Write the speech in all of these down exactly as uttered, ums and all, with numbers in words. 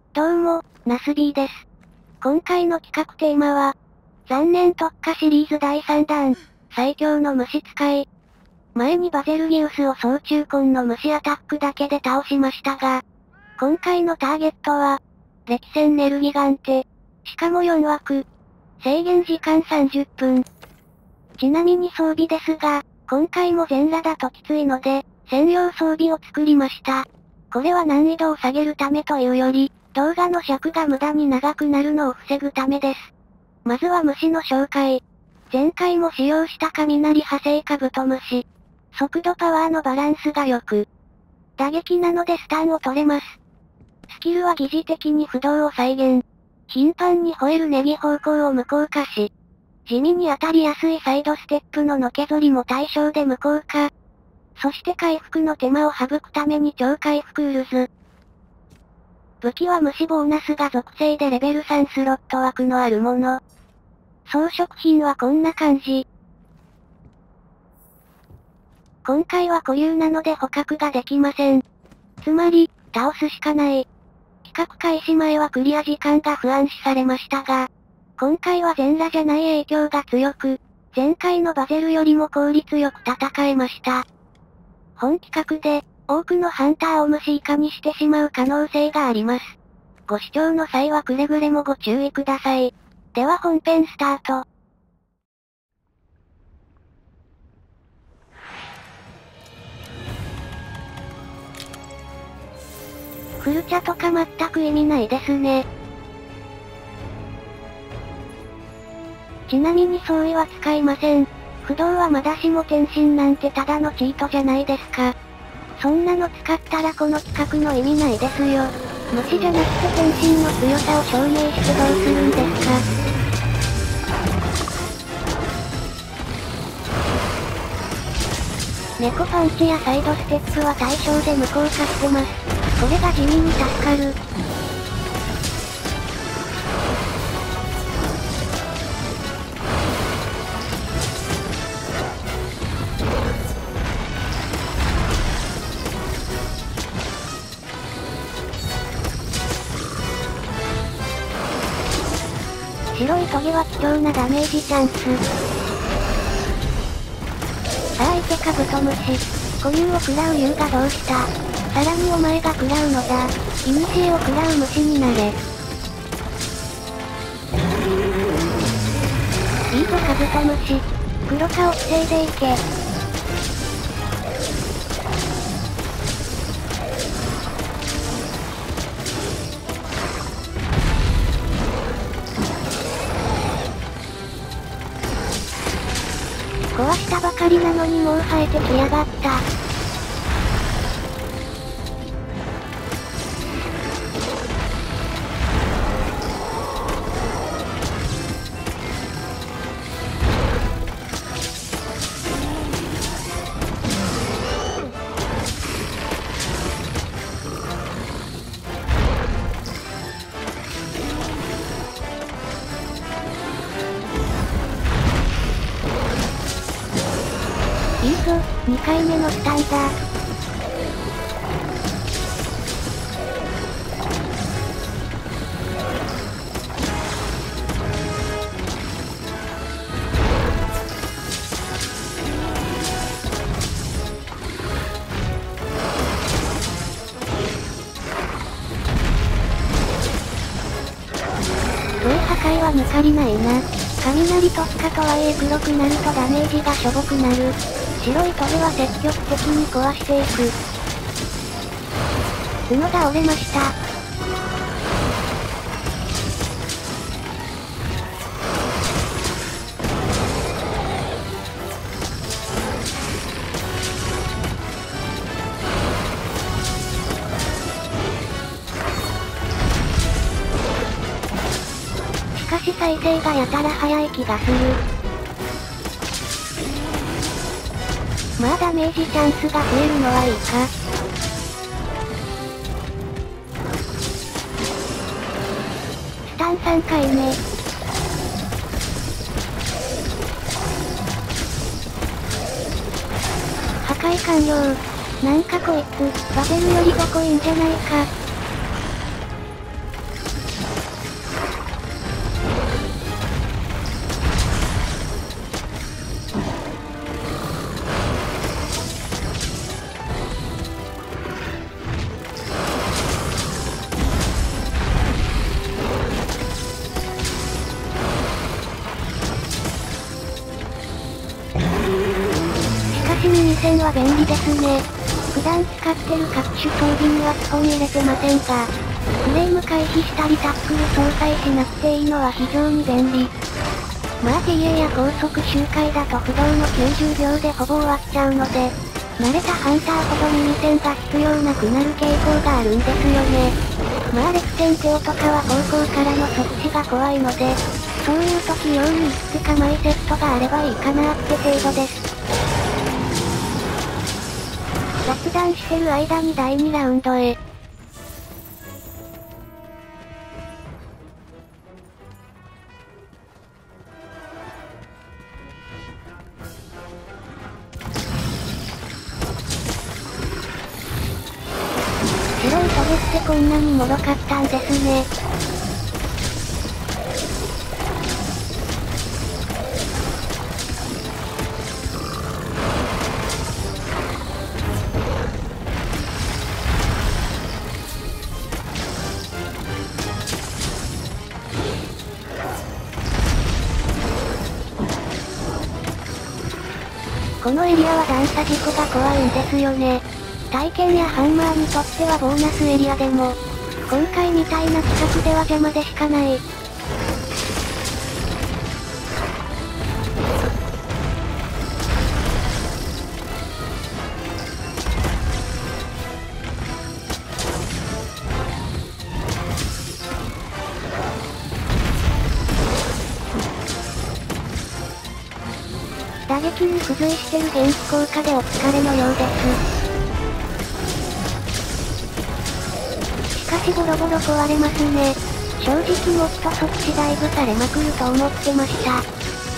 どうも、ナスビーです。今回の企画テーマは、残念特化シリーズだいさんだん、最強の虫使い。前にバゼルギウスを総中根の虫アタックだけで倒しましたが、今回のターゲットは、歴戦ネルギガンテ。しかもよんわく。制限時間さんじゅっぷん。ちなみに装備ですが、今回も全裸だときついので、専用装備を作りました。これは難易度を下げるためというより、動画の尺が無駄に長くなるのを防ぐためです。まずは虫の紹介。前回も使用した雷派生カブトムシ。速度パワーのバランスが良く、打撃なのでスタンを取れます。スキルは疑似的に不動を再現。頻繁に吠えるネギ方向を無効化し、地味に当たりやすいサイドステップののけぞりも対象で無効化。そして回復の手間を省くために超回復ウルズ。武器は虫ボーナスが属性でレベルさんスロット枠のあるもの。装飾品はこんな感じ。今回は固有なので捕獲ができません。つまり、倒すしかない。企画開始前はクリア時間が不安視されましたが、今回は全裸じゃない影響が強く、前回のバゼルよりも効率よく戦えました。本企画で、多くのハンターを虫以下にしてしまう可能性があります。ご視聴の際はくれぐれもご注意ください。では本編スタート。フルチャとか全く意味ないですね。ちなみに装備は使いません。不動はまだしも転身なんてただのチートじゃないですか。そんなの使ったらこの企画の意味ないですよ。虫じゃなくて転身の強さを証明してどうするんですか。猫パンチやサイドステップは対象で無効化してます。これが地味に助かる。白いトゲは貴重なダメージチャンス。さあ相手カブトムシ。固有を食らう優がどうした。さらにお前が食らうのだ。イニシエを食らう虫になれ。いいぞカブトムシ。黒化を防いでいけ。壊したばかりなのにもう生えてきやがった。いいぞ、にかいめのスタンだ。そう破壊は抜かりないな。雷突破とはいえ黒くなるとダメージがしょぼくなる。白いトゲは積極的に壊していく。角が折れました。しかし再生がやたら早い気がする。まあダメージチャンスが増えるのはいいか。スタンさんかいめ。破壊完了。なんかこいつ、バゼルよりごこいいんじゃないか。 線は便利ですね。普段使ってる各種装備には基本入れてませんが、フレーム回避したりタックル搭載しなくていいのは非常に便利。まあ ティーエー や高速周回だと不動のきゅうじゅうびょうでほぼ終わっちゃうので、慣れたハンターほど耳栓が必要なくなる傾向があるんですよね。まあレクセンテオとかは後方からの即死が怖いので、そういう時用にいくつかマイセットがあればいいかなって程度です。雑談してる間にだいにラウンドへ。白いトゲってこんなに脆かったんですね。このエリアは段差事故が怖いんですよね。体験やハンマーにとってはボーナスエリアでも、今回みたいな企画では邪魔でしかない。打撃に付随してる元気効果でお疲れのようです。しかしボロボロ壊れますね。正直もっと即死ダイブされまくると思ってました。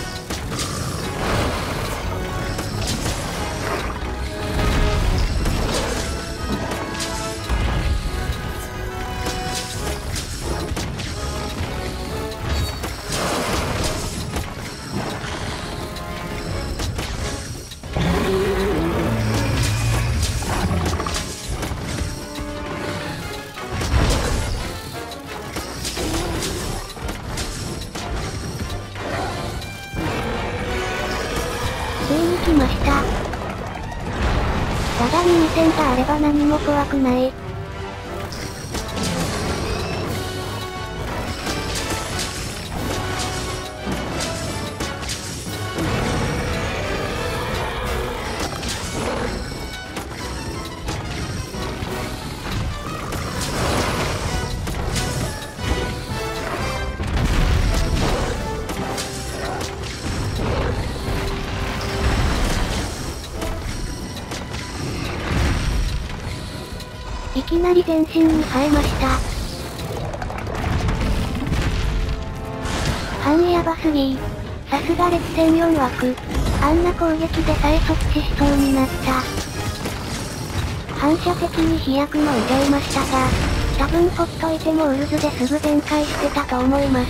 ついに来ました。ただ耳栓があれば何も怖くない。いきなり全身に生えました。範囲やばすぎー。さすが列戦よん枠。あんな攻撃でさえ即死しそうになった。反射的に飛躍もいちゃいましたが、多分ほっといてもウルズですぐ全開してたと思います。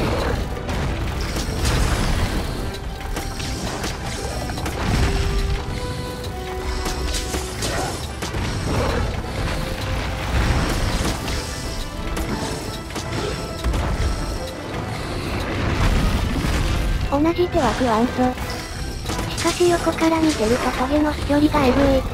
同じ手は食わんぞ。しかし横から見てるとトゲの飛距離がエグい。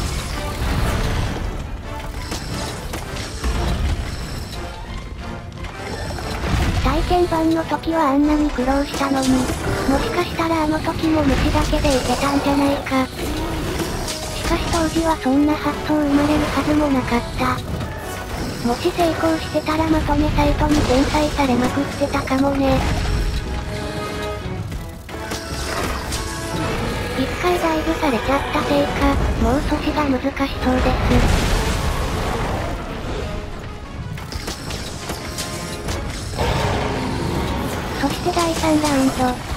体験版の時はあんなに苦労したのに、もしかしたらあの時も虫だけでいけたんじゃないか。しかし当時はそんな発想生まれるはずもなかった。もし成功してたらまとめサイトに転載されまくってたかもね。一回ダイブされちゃったせいか、もう阻止が難しそうです。そしてだいさんラウンド。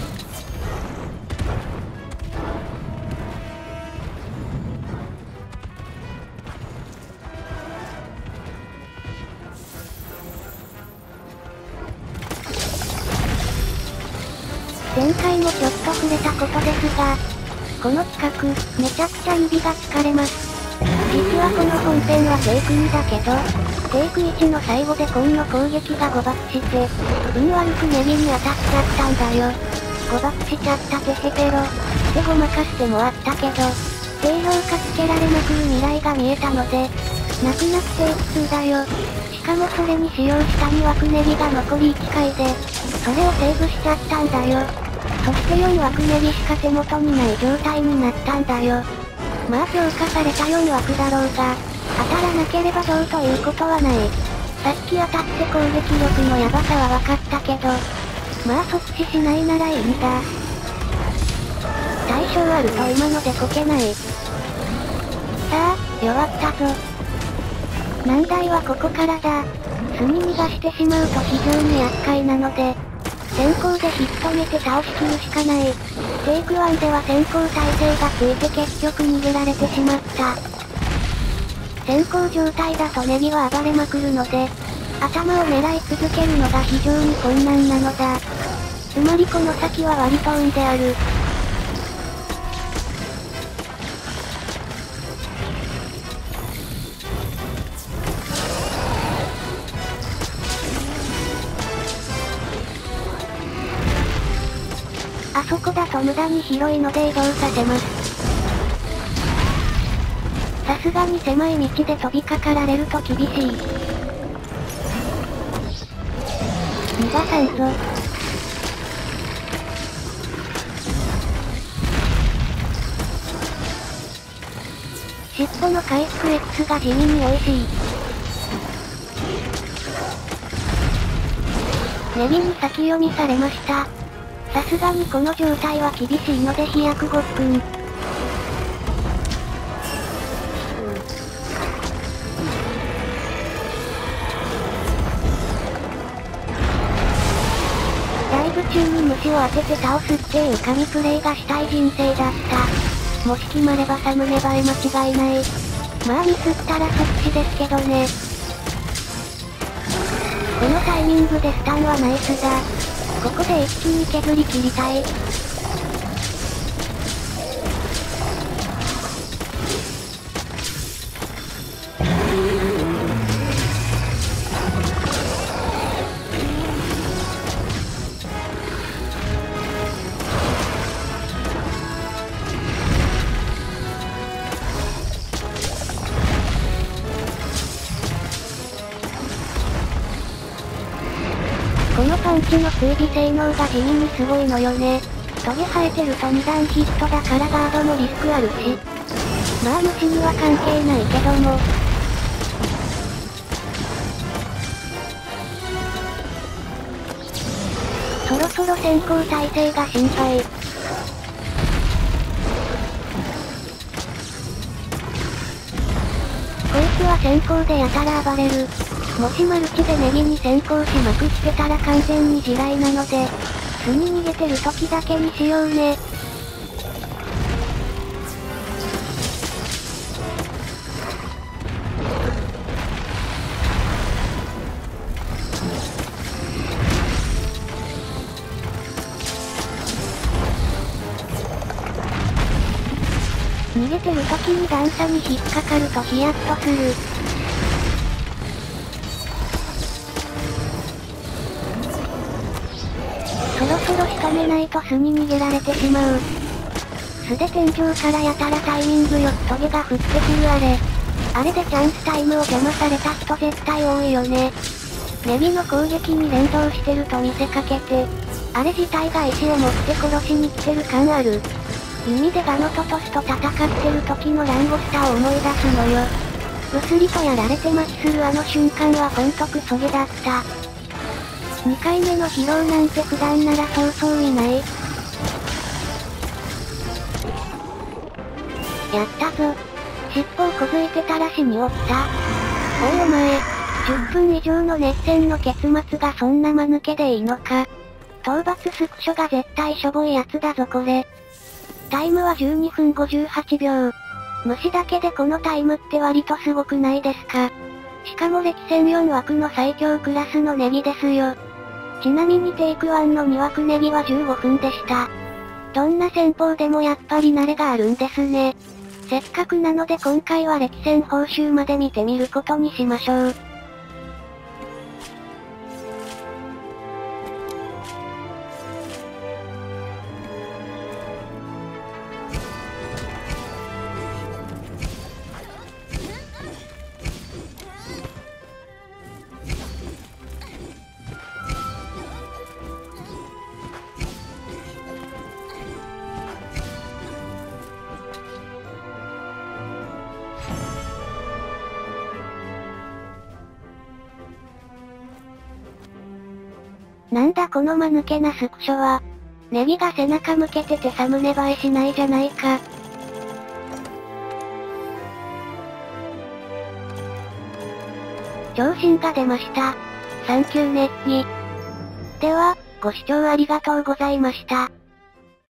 前回もちょっと触れたことですが、この企画、めちゃくちゃ指が疲れます。実はこの本編はテイクにだけど、テイクいちの最後で紺の攻撃が誤爆して、運悪くネギに当たっちゃったんだよ。誤爆しちゃったテヘペロ。でごまかしてもあったけど、 低評価つけられまくる未来が見えたので、泣く泣くテイクツーだよ。しかもそれに使用したに枠ネギが残りいっかいで、それをセーブしちゃったんだよ。そしてよん枠ネギしか手元にない状態になったんだよ。まあ評価されたよん枠だろうが、当たらなければどうということはない。さっき当たって攻撃力のヤバさは分かったけど、まあ即死しないならいいんだ。対象あると今のでこけない。さあ、弱ったぞ。難題はここからだ。巣に逃がしてしまうと非常に厄介なので、先行で引っ止めて倒しきるしかない。テイクワンでは先行耐性がついて結局逃げられてしまった。先行状態だとネギは暴れまくるので、頭を狙い続けるのが非常に困難なのだ。つまりこの先は割と運である。あそこだと無駄に広いので移動させます。さすがに狭い道で飛びかかられると厳しい。逃がさんぞ。尻尾の回復 X が地味に美味しい。ネギに先読みされました。さすがにこの状態は厳しいので飛躍ごっくん。ライブ中に虫を当てて倒すっていう神プレイがしたい人生だった。もし決まればサムネ映え間違いない。まあミスったら即死ですけどね。このタイミングでスタンはナイスだ。ここで一気に削り切りたい。このパンチの追尾性能が地味にすごいのよね。トゲ生えてるとに段ヒットだからガードのリスクあるし。まあ虫には関係ないけども。そろそろ先行耐性が心配。こいつは先行でやたら暴れる。もしマルチでネギに先行しまくってたら完全に地雷なので、巣に逃げてる時だけにしようね。逃げてる時に段差に引っかかるとヒヤッとする。そろそろ仕留めないと巣に逃げられてしまう。巣で天井からやたらタイミングよくトゲが降ってくるあれ。あれでチャンスタイムを邪魔された人絶対多いよね。ネギの攻撃に連動してると見せかけて、あれ自体が石を持って殺しに来てる感ある。弓でガノトトスと戦ってる時のランゴスタを思い出すのよ。ブスリとやられて麻痺するあの瞬間はほんとクソゲだった。にかいめの疲労なんて普段ならそうそういない。やったぞ。尻尾をこづいてたら死におった。おいお前、じゅっぷん以上の熱戦の結末がそんな間抜けでいいのか。討伐スクショが絶対しょぼいやつだぞこれ。タイムはじゅうにふんごじゅうはちびょう。虫だけでこのタイムって割とすごくないですか。しかも歴戦よん枠の最強クラスのネギですよ。ちなみにテイクワンのに枠ネギはじゅうごふんでした。どんな戦法でもやっぱり慣れがあるんですね。せっかくなので今回は歴戦報酬まで見てみることにしましょう。 なんだこの間抜けなスクショは。ネギが背中向けててサムネ映えしないじゃないか。長針が出ました。サンキューネッギ。では、ご視聴ありがとうございました。